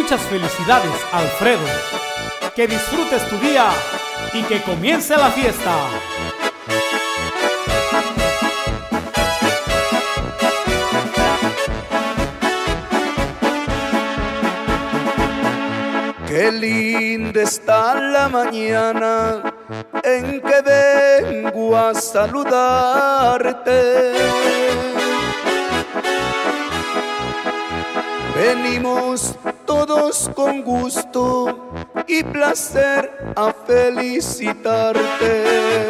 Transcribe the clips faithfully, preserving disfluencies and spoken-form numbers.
Muchas felicidades, Alfredo. Que disfrutes tu día y que comience la fiesta. Qué linda está la mañana en que vengo a saludarte. Venimos todos con gusto y placer a felicitarte.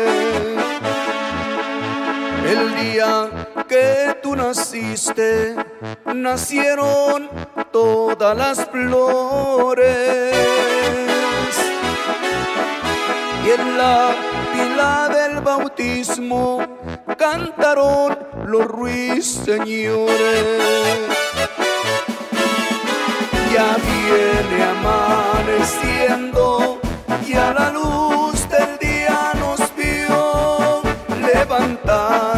El día que tú naciste, nacieron todas las flores. Y en la pila del bautismo cantaron los ruiseñores. Ya viene amaneciendo y a la luz del día nos vio levantar.